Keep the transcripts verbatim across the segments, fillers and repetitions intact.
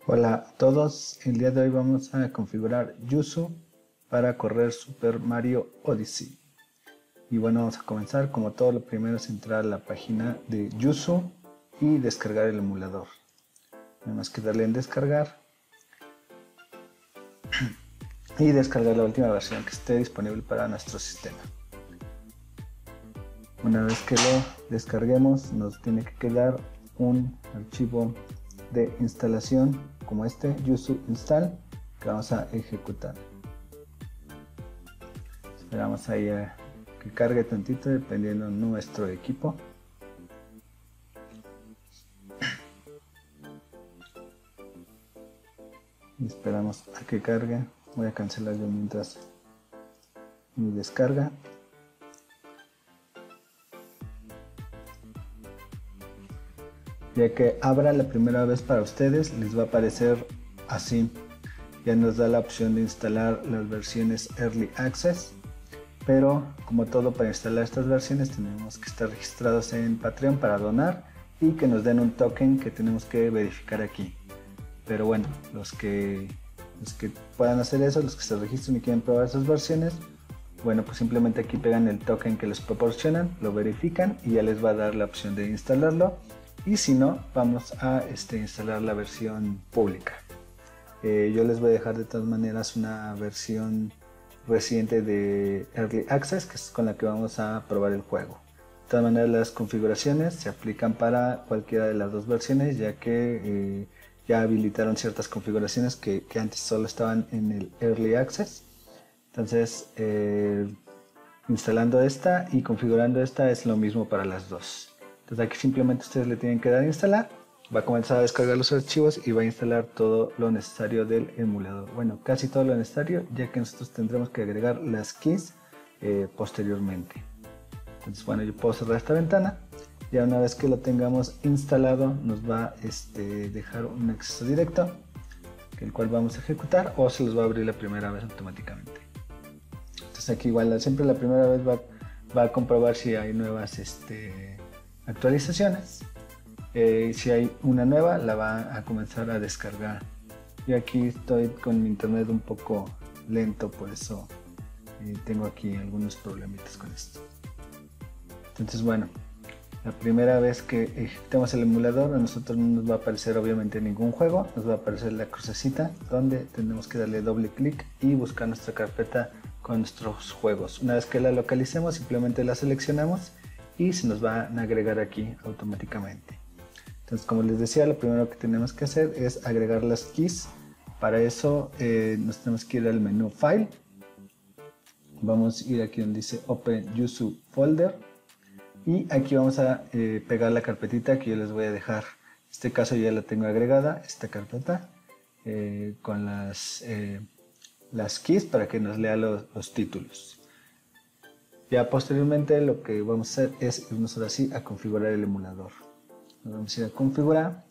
Hola a todos, el día de hoy vamos a configurar Yuzu para correr Super Mario Odyssey. Y bueno, vamos a comenzar. Como todo, lo primero es entrar a la página de Yuzu y descargar el emulador. Nada más que darle en descargar y descargar la última versión que esté disponible para nuestro sistema. Una vez que lo descarguemos, nos tiene que quedar un archivo de instalación como este, Yuzu install, que vamos a ejecutar. Esperamos ahí a que cargue tantito dependiendo de nuestro equipo. Y esperamos a que cargue. Voy a cancelar yo mientras mi descarga. Ya que abra la primera vez para ustedes, les va a aparecer así. Ya nos da la opción de instalar las versiones Early Access, pero como todo, para instalar estas versiones tenemos que estar registrados en Patreon para donar y que nos den un token que tenemos que verificar aquí. Pero bueno, los que, los que puedan hacer eso, los que se registren y quieren probar esas versiones, bueno, pues simplemente aquí pegan el token que les proporcionan, lo verifican y ya les va a dar la opción de instalarlo. Y si no, vamos a este, instalar la versión pública. Eh, yo les voy a dejar de todas maneras una versión reciente de Early Access, que es con la que vamos a probar el juego. De todas maneras, las configuraciones se aplican para cualquiera de las dos versiones, ya que eh, ya habilitaron ciertas configuraciones que, que antes solo estaban en el Early Access. Entonces, eh, instalando esta y configurando esta es lo mismo para las dos. Entonces aquí simplemente ustedes le tienen que dar a instalar, va a comenzar a descargar los archivos y va a instalar todo lo necesario del emulador. Bueno, casi todo lo necesario, ya que nosotros tendremos que agregar las keys eh, posteriormente. Entonces bueno, yo puedo cerrar esta ventana. Ya una vez que lo tengamos instalado, nos va a este, dejar un acceso directo, el cual vamos a ejecutar, o se los va a abrir la primera vez automáticamente. Entonces aquí igual, siempre la primera vez va, va a comprobar si hay nuevas este, actualizaciones. Eh, si hay una nueva, la va a comenzar a descargar. Y aquí estoy con mi internet un poco lento, por eso eh, tengo aquí algunos problemitas con esto. Entonces bueno, la primera vez que ejecutemos el emulador, a nosotros no nos va a aparecer obviamente ningún juego, nos va a aparecer la crucecita donde tendremos que darle doble clic y buscar nuestra carpeta con nuestros juegos. Una vez que la localicemos, simplemente la seleccionamos y se nos van a agregar aquí automáticamente. Entonces, como les decía, lo primero que tenemos que hacer es agregar las keys. Para eso eh, nos tenemos que ir al menú File. Vamos a ir aquí donde dice Open Yuzu Folder y aquí vamos a eh, pegar la carpetita que yo les voy a dejar. En este caso ya la tengo agregada, esta carpeta eh, con las, eh, las keys para que nos lea los, los títulos. Ya posteriormente lo que vamos a hacer es irnos ahora sí a configurar el emulador. Nos vamos a ir a configurar.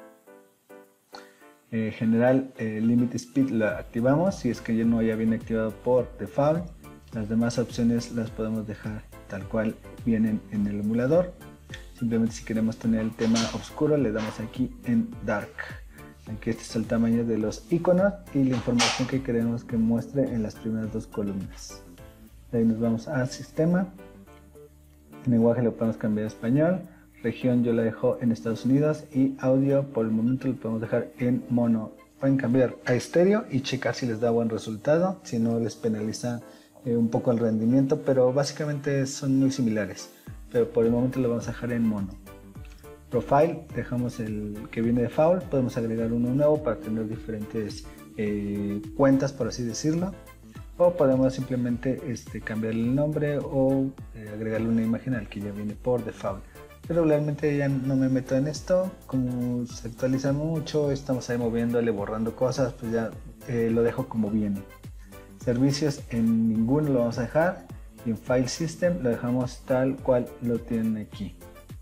En general, el Limit Speed la activamos si es que ya no ya viene activado por default. Las demás opciones las podemos dejar tal cual vienen en el emulador. Simplemente si queremos tener el tema oscuro le damos aquí en Dark. Aquí este es el tamaño de los iconos y la información que queremos que muestre en las primeras dos columnas. De ahí nos vamos a sistema, el lenguaje lo podemos cambiar a español, región yo la dejo en Estados Unidos y audio por el momento lo podemos dejar en mono. Pueden cambiar a estéreo y checar si les da buen resultado, si no les penaliza eh, un poco el rendimiento, pero básicamente son muy similares, pero por el momento lo vamos a dejar en mono. Profile, dejamos el que viene de default, podemos agregar uno nuevo para tener diferentes eh, cuentas, por así decirlo. O podemos simplemente este, cambiarle el nombre o eh, agregarle una imagen al que ya viene por default. Pero realmente ya no me meto en esto, como se actualiza mucho, estamos ahí moviéndole, borrando cosas, pues ya eh, lo dejo como viene. Servicios en ninguno lo vamos a dejar y en File System lo dejamos tal cual lo tienen aquí.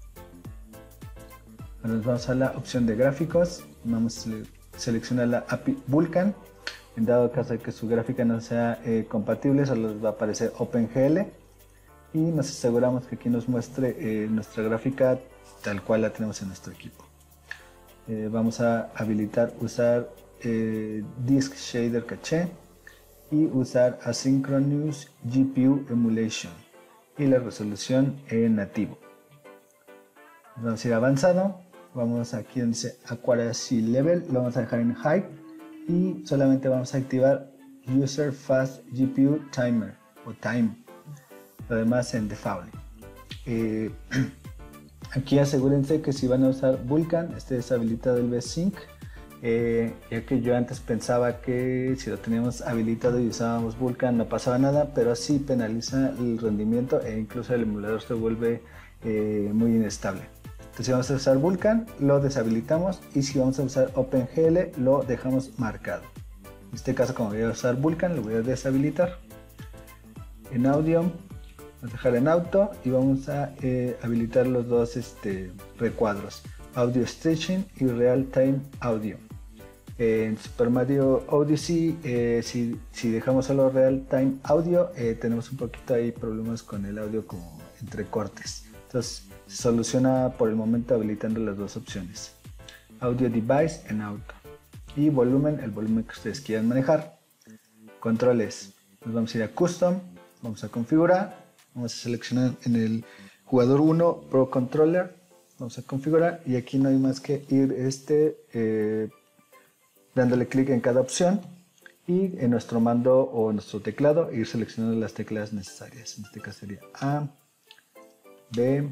Ahora nos vamos a la opción de gráficos, vamos a seleccionar la A P I Vulkan. En dado caso de que su gráfica no sea eh, compatible, solo les va a aparecer OpenGL y nos aseguramos que aquí nos muestre eh, nuestra gráfica tal cual la tenemos en nuestro equipo. eh, vamos a habilitar usar eh, Disk Shader Cache y usar Asynchronous G P U Emulation y la resolución en nativo. Vamos a ir avanzado, vamos aquí donde dice Accuracy Level, lo vamos a dejar en High y solamente vamos a activar User Fast G P U Timer o Time, lo demás en Default. Eh, aquí asegúrense que si van a usar Vulkan esté deshabilitado el V-Sync, eh, ya que yo antes pensaba que si lo teníamos habilitado y usábamos Vulkan no pasaba nada, pero así penaliza el rendimiento e incluso el emulador se vuelve eh, muy inestable. Entonces si vamos a usar Vulkan lo deshabilitamos y si vamos a usar OpenGL lo dejamos marcado. En este caso, como voy a usar Vulkan, lo voy a deshabilitar. En audio vamos a dejar en auto y vamos a eh, habilitar los dos este, recuadros, Audio Staging y Real Time Audio. Eh, en Super Mario Odyssey, eh, si, si dejamos solo Real Time Audio, eh, tenemos un poquito ahí problemas con el audio como entre cortes. Entonces se soluciona por el momento habilitando las dos opciones, Audio Device en auto, y volumen, el volumen que ustedes quieran manejar. Controles, nos vamos a ir a Custom, vamos a configurar, vamos a seleccionar en el jugador uno Pro Controller, vamos a configurar y aquí no hay más que ir este eh, dándole clic en cada opción y en nuestro mando o nuestro teclado ir seleccionando las teclas necesarias. En este caso sería A, B,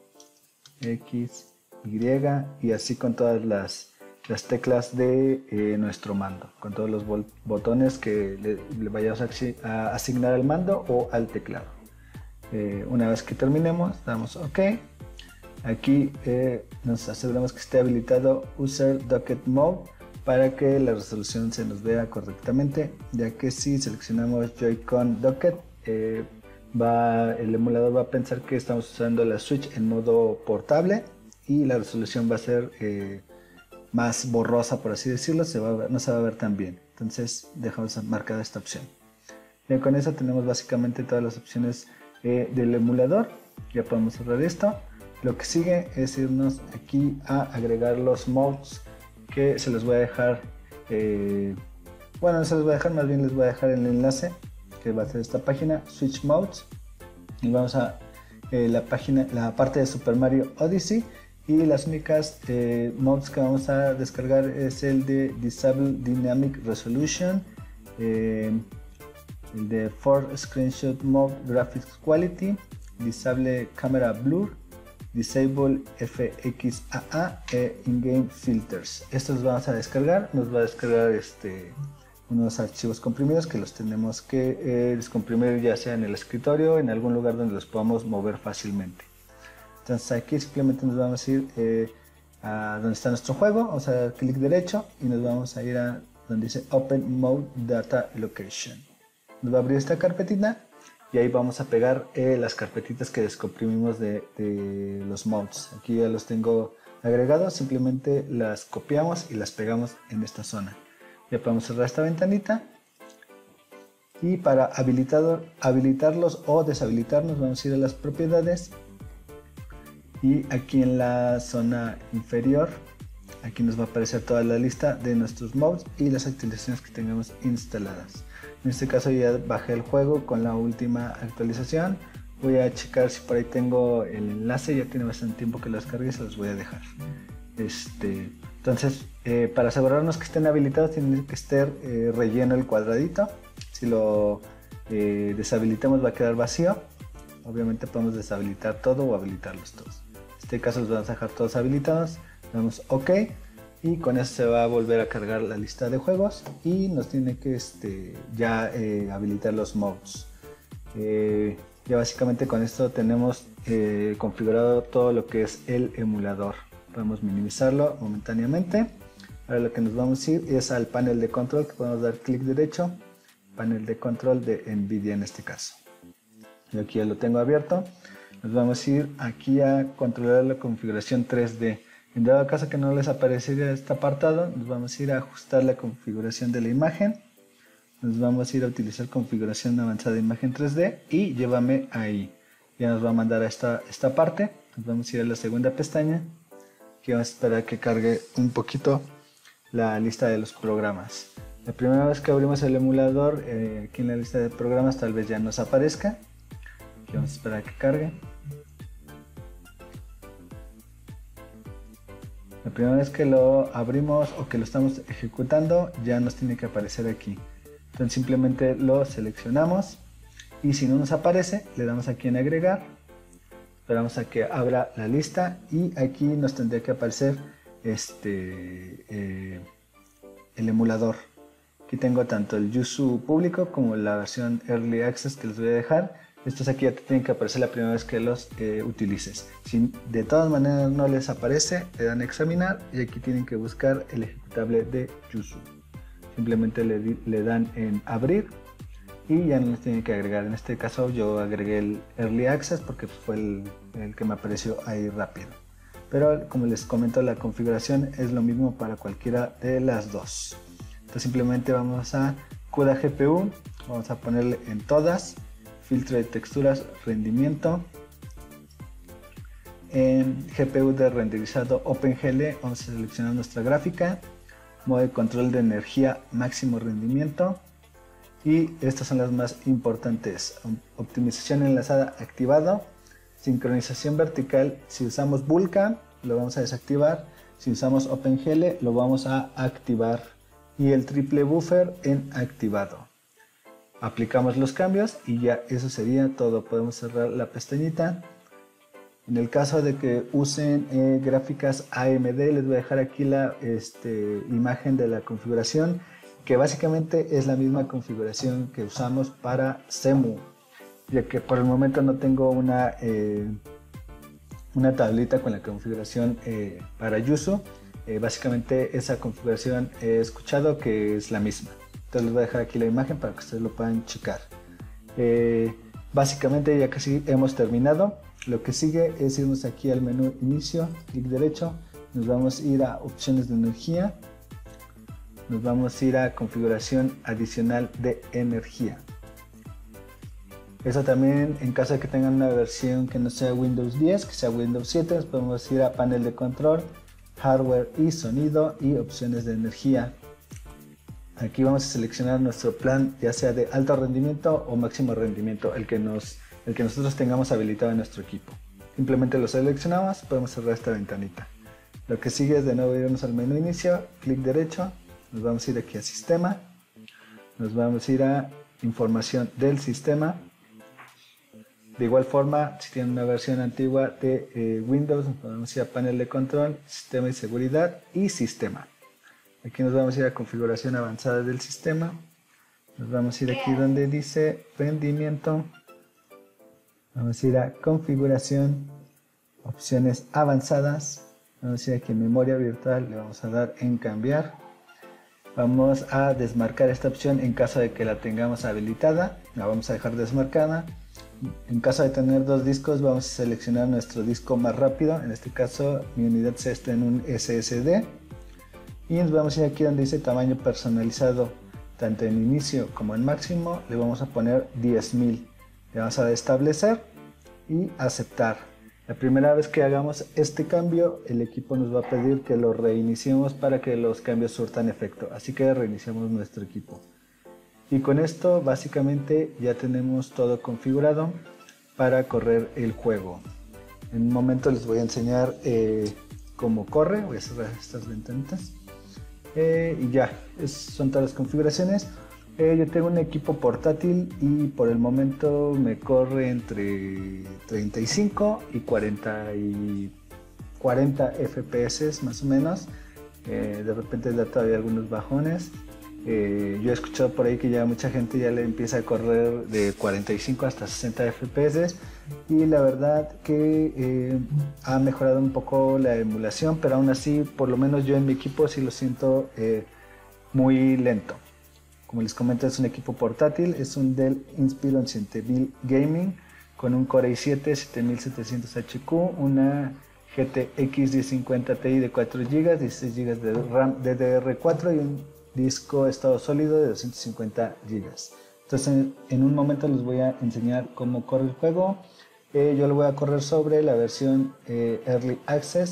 X, Y y así con todas las, las teclas de eh, nuestro mando, con todos los botones que le, le vayamos a, a asignar al mando o al teclado. Eh, una vez que terminemos damos OK. Aquí eh, nos aseguramos que esté habilitado User Docket Mode para que la resolución se nos vea correctamente, ya que si seleccionamos Joy-Con Docket eh, va, el emulador va a pensar que estamos usando la Switch en modo portable y la resolución va a ser eh, más borrosa, por así decirlo, se va a ver, no se va a ver tan bien. Entonces dejamos marcada esta opción. Bien, con eso tenemos básicamente todas las opciones eh, del emulador. Ya podemos cerrar esto. Lo que sigue es irnos aquí a agregar los mods que se los voy a dejar, eh, bueno, no se los voy a dejar, más bien les voy a dejar el enlace que va a ser esta página, Switch Modes, y vamos a eh, la página, la parte de Super Mario Odyssey, y las únicas eh, mods que vamos a descargar es el de Disable Dynamic Resolution, eh, el de For Screenshot Mode Graphics Quality, Disable Camera Blur, Disable F X A A e In-Game Filters. Estos los vamos a descargar, nos va a descargar este, unos archivos comprimidos que los tenemos que eh, descomprimir ya sea en el escritorio, en algún lugar donde los podamos mover fácilmente. Entonces aquí simplemente nos vamos a ir eh, a donde está nuestro juego, vamos a dar clic derecho y nos vamos a ir a donde dice Open Mode Data Location. Nos va a abrir esta carpetita y ahí vamos a pegar eh, las carpetitas que descomprimimos de, de los mods. Aquí ya los tengo agregados, simplemente las copiamos y las pegamos en esta zona. Ya podemos cerrar esta ventanita y para habilitar, habilitarlos o deshabilitarnos vamos a ir a las propiedades y aquí en la zona inferior aquí nos va a aparecer toda la lista de nuestros mods y las actualizaciones que tengamos instaladas. En este caso ya bajé el juego con la última actualización. Voy a checar si por ahí tengo el enlace, ya tiene bastante tiempo que lo descargué, se los voy a dejar. Este, entonces, eh, para asegurarnos que estén habilitados, tiene que estar eh, relleno el cuadradito. Si lo eh, deshabilitamos va a quedar vacío. Obviamente podemos deshabilitar todo o habilitarlos todos. En este caso los vamos a dejar todos habilitados. Damos OK. Y con eso se va a volver a cargar la lista de juegos y nos tiene que este, ya eh, habilitar los mods. Eh, ya básicamente con esto tenemos eh, configurado todo lo que es el emulador. Podemos minimizarlo momentáneamente. Ahora lo que nos vamos a ir es al panel de control, que podemos dar clic derecho, panel de control de NVIDIA en este caso. Yo aquí ya lo tengo abierto. Nos vamos a ir aquí a controlar la configuración tres D. En dado caso que no les apareciera este apartado, nos vamos a ir a ajustar la configuración de la imagen. Nos vamos a ir a utilizar configuración avanzada de imagen tres D y llévame ahí. Ya nos va a mandar a esta, esta parte. Nos vamos a ir a la segunda pestaña Aquí vamos a esperar que cargue un poquito la lista de los programas. La primera vez que abrimos el emulador, eh, aquí en la lista de programas tal vez ya nos aparezca. Aquí vamos a esperar a que cargue. La primera vez que lo abrimos o que lo estamos ejecutando ya nos tiene que aparecer aquí. Entonces simplemente lo seleccionamos y si no nos aparece le damos aquí en agregar. Esperamos a que abra la lista y aquí nos tendría que aparecer este, eh, el emulador. Aquí tengo tanto el Yuzu público como la versión Early Access que les voy a dejar. Estos aquí ya te tienen que aparecer la primera vez que los eh, utilices. Si de todas maneras no les aparece, le dan a examinar y aquí tienen que buscar el ejecutable de Yuzu. Simplemente le, le dan en abrir y ya no les tienen que agregar. En este caso yo agregué el Early Access porque fue el, el que me apareció ahí rápido. Pero como les comento, la configuración es lo mismo para cualquiera de las dos. Entonces simplemente vamos a CUDA G P U, vamos a ponerle en todas. Filtro de texturas, rendimiento. En G P U de renderizado OpenGL vamos a seleccionar nuestra gráfica. Modo de control de energía, máximo rendimiento. Y estas son las más importantes. Optimización enlazada activado. Sincronización vertical. Si usamos Vulkan lo vamos a desactivar. Si usamos OpenGL lo vamos a activar. Y el triple buffer en activado. Aplicamos los cambios y ya eso sería todo. Podemos cerrar la pestañita. En el caso de que usen eh, gráficas A M D, les voy a dejar aquí la este, imagen de la configuración, que básicamente es la misma configuración que usamos para Cemu, ya que por el momento no tengo una, eh, una tablita con la configuración eh, para Yuzu. Eh, básicamente esa configuración he escuchado que es la misma. Entonces les voy a dejar aquí la imagen para que ustedes lo puedan checar. Eh, básicamente ya casi hemos terminado. Lo que sigue es irnos aquí al menú inicio, clic derecho, nos vamos a ir a opciones de energía, nos vamos a ir a configuración adicional de energía. Eso también en caso de que tengan una versión que no sea Windows diez, que sea Windows siete, nos podemos ir a panel de control, hardware y sonido y opciones de energía. Aquí vamos a seleccionar nuestro plan, ya sea de alto rendimiento o máximo rendimiento, el que, nos, el que nosotros tengamos habilitado en nuestro equipo. Simplemente lo seleccionamos, podemos cerrar esta ventanita. Lo que sigue es de nuevo irnos al menú inicio, clic derecho, nos vamos a ir aquí a sistema, nos vamos a ir a información del sistema. De igual forma, si tienen una versión antigua de eh, Windows, nos podemos ir a panel de control, sistema y seguridad y sistema. Aquí nos vamos a ir a configuración avanzada del sistema. Nos vamos a ir aquí donde dice rendimiento. Vamos a ir a configuración, opciones avanzadas. Vamos a ir aquí en memoria virtual, le vamos a dar en cambiar. Vamos a desmarcar esta opción en caso de que la tengamos habilitada. La vamos a dejar desmarcada. En caso de tener dos discos, vamos a seleccionar nuestro disco más rápido. En este caso, mi unidad se está en un S S D. Y nos vamos a ir aquí donde dice tamaño personalizado, tanto en inicio como en máximo, le vamos a poner diez mil. Le vamos a establecer y aceptar. La primera vez que hagamos este cambio, el equipo nos va a pedir que lo reiniciemos para que los cambios surtan efecto. Así que reiniciamos nuestro equipo. Y con esto básicamente ya tenemos todo configurado para correr el juego. En un momento les voy a enseñar eh, cómo corre. Voy a cerrar estas ventanitas. Eh, y ya, es, son todas las configuraciones. Eh, yo tengo un equipo portátil y por el momento me corre entre treinta y cinco y cuarenta, y cuarenta F P S más o menos. Eh, de repente da todavía algunos bajones. Eh, yo he escuchado por ahí que ya mucha gente ya le empieza a correr de cuarenta y cinco hasta sesenta F P S y la verdad que eh, ha mejorado un poco la emulación, pero aún así por lo menos yo en mi equipo sí lo siento eh, muy lento. Como les comento, es un equipo portátil, es un Dell Inspiron siete mil Gaming con un Core i siete siete mil setecientos H Q, una G T X diez cincuenta Ti de cuatro gigas, dieciséis gigas de RAM D D R cuatro y un disco estado sólido de doscientos cincuenta gigas. Entonces en, en un momento les voy a enseñar cómo corre el juego. Eh, yo lo voy a correr sobre la versión eh, Early Access.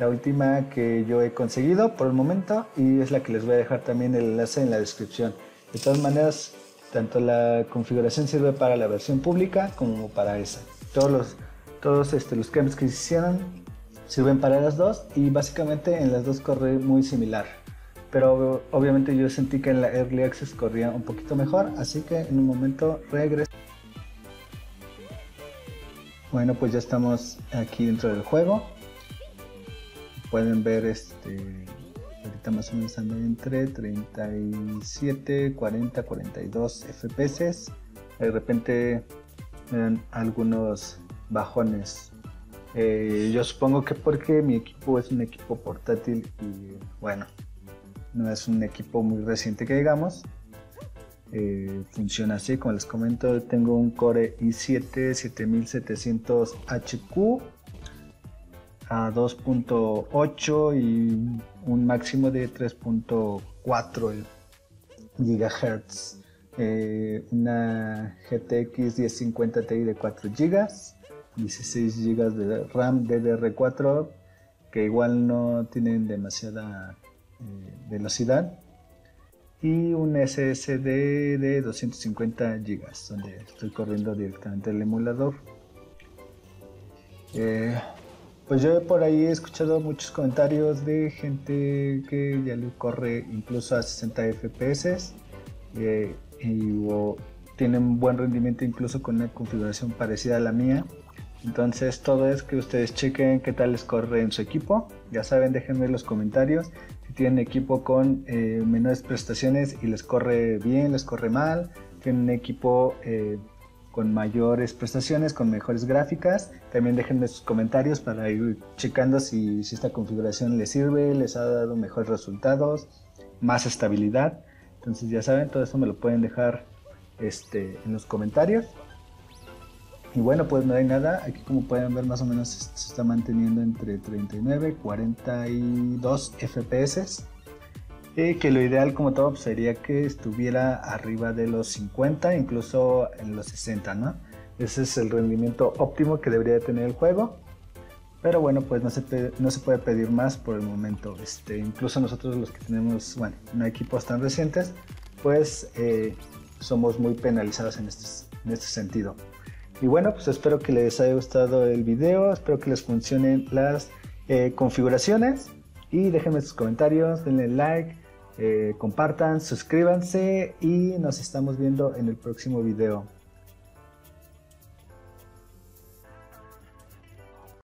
la última que yo he conseguido por el momento y es la que les voy a dejar también el enlace en la descripción. De todas maneras, tanto la configuración sirve para la versión pública como para esa. Todos los, todos este, los cambios que se hicieron sirven para las dos y básicamente en las dos corre muy similar. Pero obviamente yo sentí que en la Early Access corría un poquito mejor, así que en un momento regreso. Bueno, pues ya estamos aquí dentro del juego. Pueden ver este, ahorita más o menos anda entre treinta y siete, cuarenta, cuarenta y dos F P S. De repente me dan algunos bajones. Eh, yo supongo que porque mi equipo es un equipo portátil y bueno, no es un equipo muy reciente que digamos. Eh, funciona así, como les comento, tengo un Core i siete siete mil setecientos H Q a dos punto ocho y un máximo de tres punto cuatro gigahertz. Eh, una G T X diez cincuenta Ti de cuatro gigas, dieciséis gigas de RAM D D R cuatro, que igual no tienen demasiada eh, velocidad, y un S S D de doscientos cincuenta gigas, donde estoy corriendo directamente el emulador. Eh, pues yo por ahí he escuchado muchos comentarios de gente que ya le corre incluso a sesenta F P S eh, y o, tienen buen rendimiento incluso con una configuración parecida a la mía. Entonces todo es que ustedes chequen qué tal les corre en su equipo. Ya saben, déjenme en los comentarios si tienen equipo con eh, menores prestaciones y les corre bien, les corre mal. Tienen un equipo eh, con mayores prestaciones, con mejores gráficas. También déjenme sus comentarios para ir checando si, si esta configuración les sirve, les ha dado mejores resultados, más estabilidad. Entonces ya saben, todo eso me lo pueden dejar este, en los comentarios. Y bueno, pues no hay nada, aquí como pueden ver más o menos se está manteniendo entre treinta y nueve y cuarenta y dos F P S. Y que lo ideal como todo pues, sería que estuviera arriba de los cincuenta, incluso en los sesenta, ¿no? Ese es el rendimiento óptimo que debería tener el juego. Pero bueno, pues no se, no se puede pedir más por el momento. Este, incluso nosotros los que tenemos, bueno, no equipos tan recientes, pues eh, somos muy penalizados en este, en este sentido. Y bueno, pues espero que les haya gustado el video, espero que les funcionen las eh, configuraciones y déjenme sus comentarios, denle like, eh, compartan, suscríbanse y nos estamos viendo en el próximo video.